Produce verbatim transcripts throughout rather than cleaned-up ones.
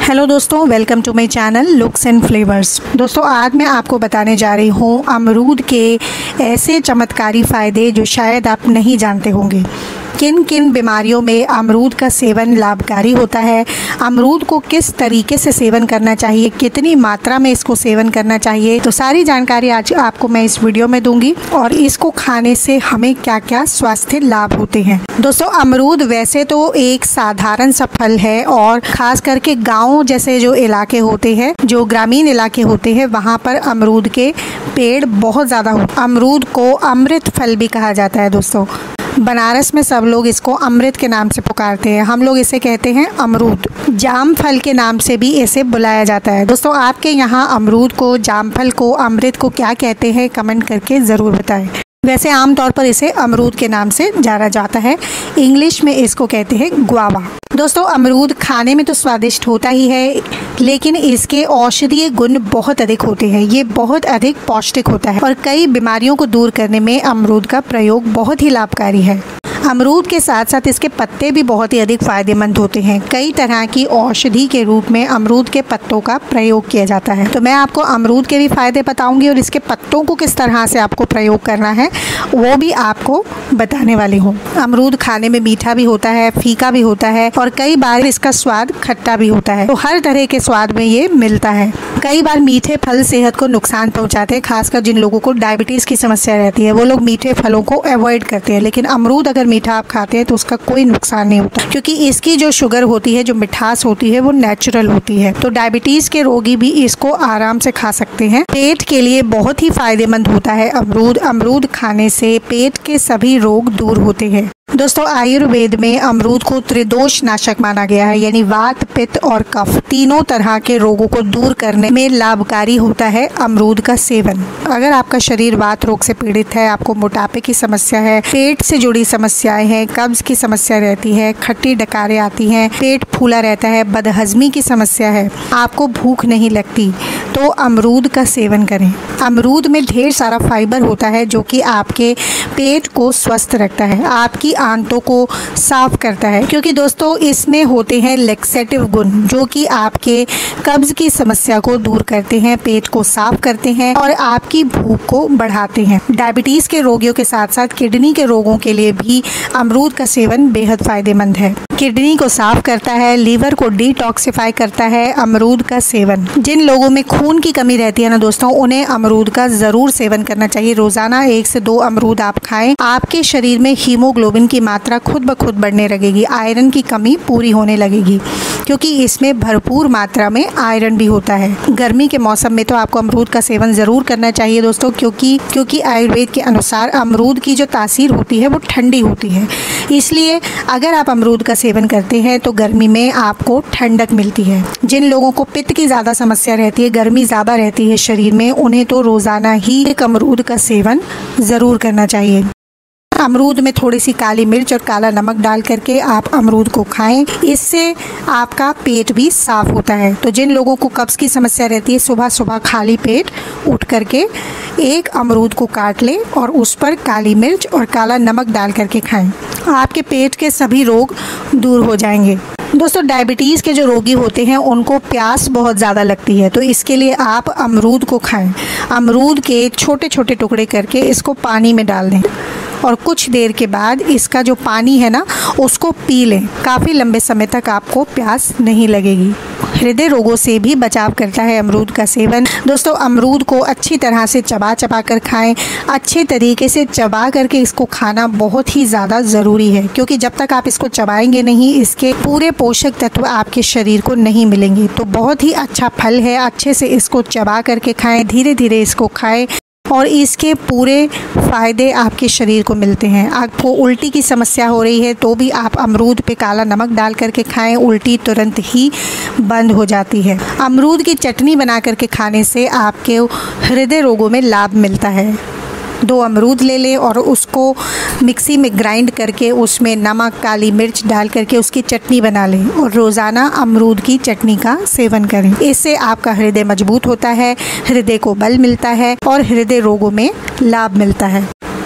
Hello दोस्तों, welcome to my channel looks and flavours. दोस्तों आज मैं आपको बताने जा रही हूँ अमरूद के ऐसे चमत्कारी फ़ायदे जो शायद आप नहीं जानते होंगे। किन किन बीमारियों में अमरूद का सेवन लाभकारी होता है, अमरूद को किस तरीके से सेवन करना चाहिए, कितनी मात्रा में इसको सेवन करना चाहिए, तो सारी जानकारी आज आपको मैं इस वीडियो में दूंगी और इसको खाने से हमें क्या क्या स्वास्थ्य लाभ होते हैं। दोस्तों अमरूद वैसे तो एक साधारण सा फल है और खास करके गाँव जैसे जो इलाके होते हैं, जो ग्रामीण इलाके होते हैं, वहाँ पर अमरूद के पेड़ बहुत ज़्यादा होते हैं। अमरूद को अमृत फल भी कहा जाता है। दोस्तों बनारस में सब लोग इसको अमृत के नाम से पुकारते हैं। हम लोग इसे कहते हैं अमरूद। जाम फल के नाम से भी इसे बुलाया जाता है। दोस्तों आपके यहाँ अमरूद को, जामफल को, अमृत को क्या कहते हैं, कमेंट करके ज़रूर बताएं। वैसे आमतौर पर इसे अमरूद के नाम से जाना जाता है। इंग्लिश में इसको कहते हैं ग्वावा। दोस्तों अमरूद खाने में तो स्वादिष्ट होता ही है, लेकिन इसके औषधीय गुण बहुत अधिक होते हैं। ये बहुत अधिक पौष्टिक होता है और कई बीमारियों को दूर करने में अमरूद का प्रयोग बहुत ही लाभकारी है। अमरूद के साथ साथ इसके पत्ते भी बहुत ही अधिक फायदेमंद होते हैं। कई तरह की औषधि के रूप में अमरूद के पत्तों का प्रयोग किया जाता है। तो मैं आपको अमरूद के भी फायदे बताऊंगी और इसके पत्तों को किस तरह से आपको प्रयोग करना है वो भी आपको बताने वाली हूँ। अमरूद खाने में मीठा भी होता है, फीका भी होता है और कई बार इसका स्वाद खट्टा भी होता है। तो हर तरह के स्वाद में ये मिलता है। कई बार मीठे फल सेहत को नुकसान पहुँचाते हैं, खासकर जिन लोगों को डायबिटीज़ की समस्या रहती है वो लोग मीठे फलों को अवॉइड करते हैं। लेकिन अमरूद अगर मीठा आप खाते हैं तो उसका कोई नुकसान नहीं होता, क्योंकि इसकी जो शुगर होती है, जो मिठास होती है, वो नेचुरल होती है। तो डायबिटीज के रोगी भी इसको आराम से खा सकते हैं। पेट के लिए बहुत ही फायदेमंद होता है अमरूद। अमरूद खाने से पेट के सभी रोग दूर होते हैं। दोस्तों आयुर्वेद में अमरूद को त्रिदोष नाशक माना गया है, यानी वात, पित्त और कफ तीनों तरह के रोगों को दूर करने में लाभकारी होता है अमरूद का सेवन। अगर आपका शरीर वात रोग से पीड़ित है, आपको मोटापे की समस्या है, पेट से जुड़ी समस्याएं हैं, कब्ज की समस्या रहती है, खट्टी डकारें आती हैं, पेट फूला रहता है, बदहजमी की समस्या है, आपको भूख नहीं लगती, तो अमरूद का सेवन करें। अमरूद में ढेर सारा फाइबर होता है जो कि आपके पेट को स्वस्थ रखता है, आपकी आंतों को साफ करता है, क्योंकि दोस्तों इसमें होते हैं लैक्सेटिव गुण जो कि आपके कब्ज की समस्या को दूर करते हैं, पेट को साफ करते हैं और आपकी भूख को बढ़ाते हैं। डायबिटीज के रोगियों के साथ साथ किडनी के रोगों के लिए भी अमरूद का सेवन बेहद फायदेमंद है। किडनी को साफ करता है, लीवर को डिटॉक्सिफाई करता है अमरूद का सेवन। जिन लोगों में खून की कमी रहती है ना दोस्तों, उन्हें अमरूद का जरूर सेवन करना चाहिए। रोजाना एक से दो अमरूद आप खाएं, आपके शरीर में हीमोग्लोबिन की मात्रा खुद ब खुद बढ़ने लगेगी, आयरन की कमी पूरी होने लगेगी, क्योंकि इसमें भरपूर मात्रा में आयरन भी होता है। गर्मी के मौसम में तो आपको अमरूद का सेवन जरूर करना चाहिए दोस्तों, क्योंकि क्योंकि आयुर्वेद के अनुसार अमरूद की जो तासीर होती है वो ठंडी होती है। इसलिए अगर आप अमरूद का सेवन करते हैं तो गर्मी में आपको ठंडक मिलती है। जिन लोगों को पित्त की ज़्यादा समस्या रहती है, गर्मी ज़्यादा रहती है शरीर में, उन्हें तो रोज़ाना ही एक अमरूद का सेवन ज़रूर करना चाहिए। अमरूद में थोड़ी सी काली मिर्च और काला नमक डाल करके आप अमरूद को खाएं, इससे आपका पेट भी साफ होता है। तो जिन लोगों को कब्ज की समस्या रहती है, सुबह सुबह खाली पेट उठ करके एक अमरूद को काट लें और उस पर काली मिर्च और काला नमक डाल करके खाएं, आपके पेट के सभी रोग दूर हो जाएंगे। दोस्तों डायबिटीज़ के जो रोगी होते हैं उनको प्यास बहुत ज़्यादा लगती है, तो इसके लिए आप अमरूद को खाएं। अमरूद के छोटे छोटे टुकड़े करके इसको पानी में डाल दें और कुछ देर के बाद इसका जो पानी है ना उसको पी लें। काफ़ी लंबे समय तक आपको प्यास नहीं लगेगी। हृदय रोगों से भी बचाव करता है अमरूद का सेवन। दोस्तों अमरूद को अच्छी तरह से चबा चबा कर खाएं। अच्छे तरीके से चबा करके इसको खाना बहुत ही ज़्यादा ज़रूरी है, क्योंकि जब तक आप इसको चबाएंगे नहीं, इसके पूरे पोषक तत्व आपके शरीर को नहीं मिलेंगे। तो बहुत ही अच्छा फल है, अच्छे से इसको चबा करके खाएं, धीरे धीरे इसको खाएं और इसके पूरे फ़ायदे आपके शरीर को मिलते हैं। आपको उल्टी की समस्या हो रही है तो भी आप अमरूद पे काला नमक डाल करके खाएं, उल्टी तुरंत ही बंद हो जाती है। अमरूद की चटनी बना करके खाने से आपके हृदय रोगों में लाभ मिलता है। दो अमरूद ले लें और उसको मिक्सी में ग्राइंड करके उसमें नमक, काली मिर्च डाल करके उसकी चटनी बना लें और रोज़ाना अमरूद की चटनी का सेवन करें। इससे आपका हृदय मजबूत होता है, हृदय को बल मिलता है और हृदय रोगों में लाभ मिलता है।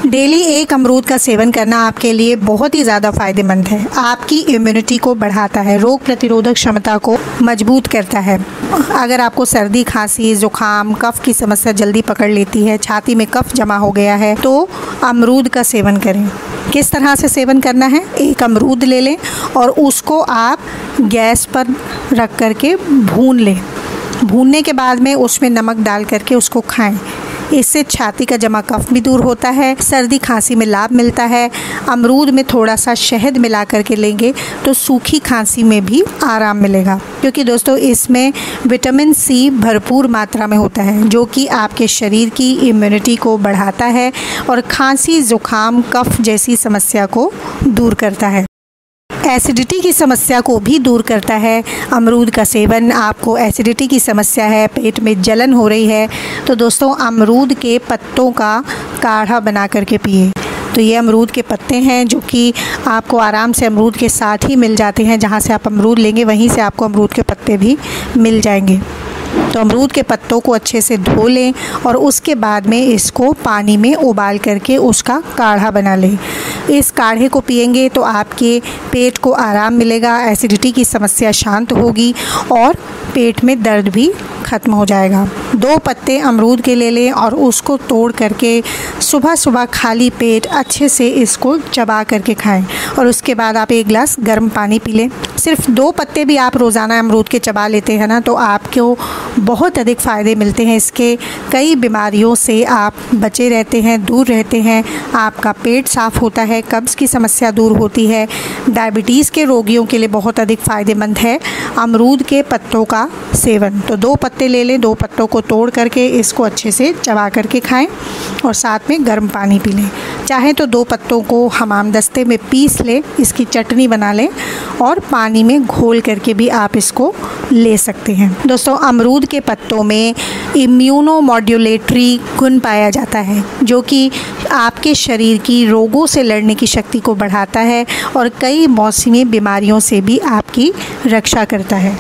डेली एक अमरूद का सेवन करना आपके लिए बहुत ही ज़्यादा फायदेमंद है। आपकी इम्यूनिटी को बढ़ाता है, रोग प्रतिरोधक क्षमता को मजबूत करता है। अगर आपको सर्दी, खांसी, जुकाम, कफ की समस्या जल्दी पकड़ लेती है, छाती में कफ जमा हो गया है, तो अमरूद का सेवन करें। किस तरह से सेवन करना है? एक अमरूद ले लें और उसको आप गैस पर रख करके भून लें। भूनने के बाद में उसमें नमक डाल करके उसको खाएं। इससे छाती का जमा कफ भी दूर होता है, सर्दी खांसी में लाभ मिलता है। अमरूद में थोड़ा सा शहद मिला करके लेंगे तो सूखी खांसी में भी आराम मिलेगा, क्योंकि दोस्तों इसमें विटामिन सी भरपूर मात्रा में होता है, जो कि आपके शरीर की इम्यूनिटी को बढ़ाता है और खांसी, जुकाम, कफ जैसी समस्या को दूर करता है। एसिडिटी की समस्या को भी दूर करता है अमरूद का सेवन। आपको एसिडिटी की समस्या है, पेट में जलन हो रही है, तो दोस्तों अमरूद के पत्तों का काढ़ा बना करके पिए। तो ये अमरूद के पत्ते हैं जो कि आपको आराम से अमरूद के साथ ही मिल जाते हैं। जहाँ से आप अमरूद लेंगे वहीं से आपको अमरूद के पत्ते भी मिल जाएंगे। तो अमरूद के पत्तों को अच्छे से धो लें और उसके बाद में इसको पानी में उबाल करके उसका काढ़ा बना लें। इस काढ़े को पिएंगे तो आपके पेट को आराम मिलेगा, एसिडिटी की समस्या शांत होगी और पेट में दर्द भी ख़त्म हो जाएगा। दो पत्ते अमरूद के ले लें और उसको तोड़ करके सुबह सुबह खाली पेट अच्छे से इसको चबा करके खाएं और उसके बाद आप एक गिलास गर्म पानी पी लें। सिर्फ दो पत्ते भी आप रोज़ाना अमरूद के चबा लेते हैं ना, तो आपको बहुत अधिक फ़ायदे मिलते हैं। इसके कई बीमारियों से आप बचे रहते हैं, दूर रहते हैं। आपका पेट साफ़ होता है, कब्ज़ की समस्या दूर होती है। डायबिटीज़ के रोगियों के लिए बहुत अधिक फ़ायदेमंद है अमरूद के पत्तों का सेवन। तो दो पत्ते ले लें, दो पत्तों को तोड़ करके इसको अच्छे से चबा करके खाएं और साथ में गर्म पानी पी लें। चाहे तो दो पत्तों को हमाम दस्ते में पीस लें, इसकी चटनी बना लें और पानी में घोल करके भी आप इसको ले सकते हैं। दोस्तों अमरूद के पत्तों में इम्यूनो मॉड्यूलेटरी गुण पाया जाता है, जो कि आपके शरीर की रोगों से लड़ने की शक्ति को बढ़ाता है और कई मौसमी बीमारियों से भी आपकी रक्षा करता है।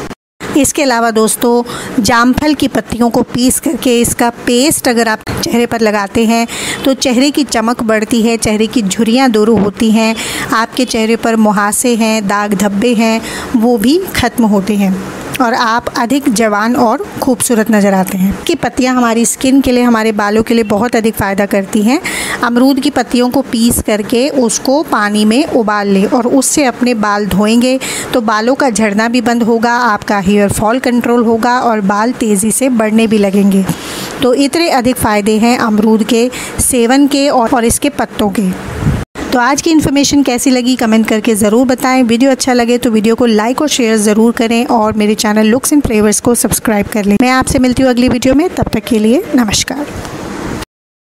इसके अलावा दोस्तों जामफल की पत्तियों को पीस करके इसका पेस्ट अगर आप चेहरे पर लगाते हैं तो चेहरे की चमक बढ़ती है, चेहरे की झुर्रियाँ दूर होती हैं, आपके चेहरे पर मुहासे हैं, दाग धब्बे हैं, वो भी ख़त्म होते हैं और आप अधिक जवान और खूबसूरत नज़र आते हैं। कि पत्तियां हमारी स्किन के लिए, हमारे बालों के लिए बहुत अधिक फ़ायदा करती हैं। अमरूद की पत्तियों को पीस करके उसको पानी में उबाल लें और उससे अपने बाल धोएंगे तो बालों का झड़ना भी बंद होगा, आपका हेयर फॉल कंट्रोल होगा और बाल तेज़ी से बढ़ने भी लगेंगे। तो इतने अधिक फ़ायदे हैं अमरूद के सेवन के और इसके पत्तों के। तो आज की इन्फॉर्मेशन कैसी लगी कमेंट करके ज़रूर बताएं। वीडियो अच्छा लगे तो वीडियो को लाइक और शेयर ज़रूर करें और मेरे चैनल लुक्स एंड फ्लेवर्स को सब्सक्राइब कर लें। मैं आपसे मिलती हूँ अगली वीडियो में, तब तक के लिए नमस्कार।